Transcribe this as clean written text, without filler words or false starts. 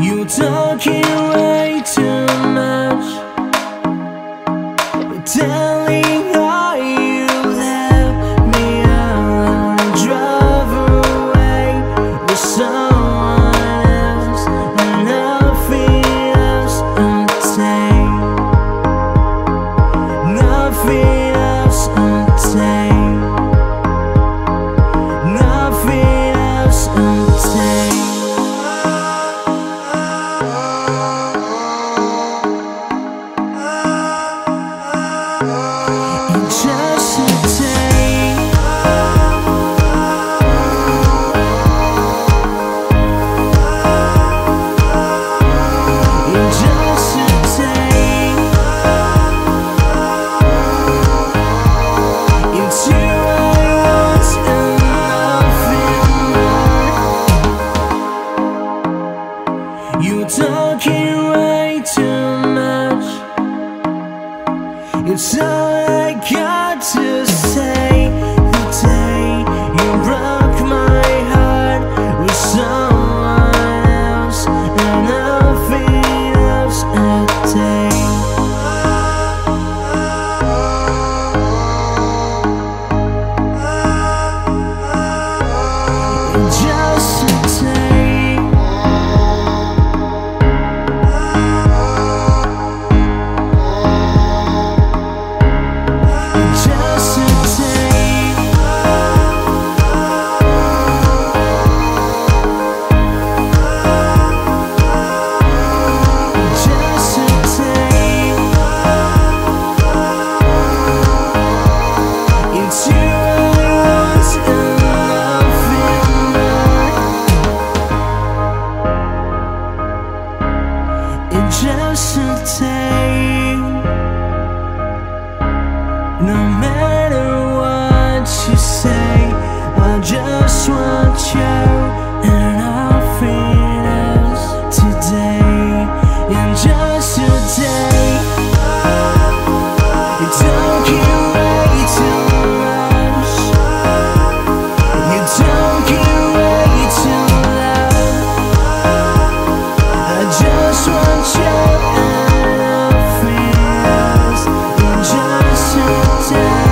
You're talking way too much, telling how you left me alone and drove away with someone else, and nothing else untamed, nothing else untamed, nothing else untamed. Just a day, in just a day, into I want and nothing more. You're talking way too much. It's all I got to say. The day you broke my heart with someone else, and nothing else attained. In just a day, just a day, just a day, into I want and nothing more. In just a day, no matter what you say, I just want you and nothing else today. In just a day, you don't give way too much, you don't give way too loud. I just want you and nothing else. In just a day.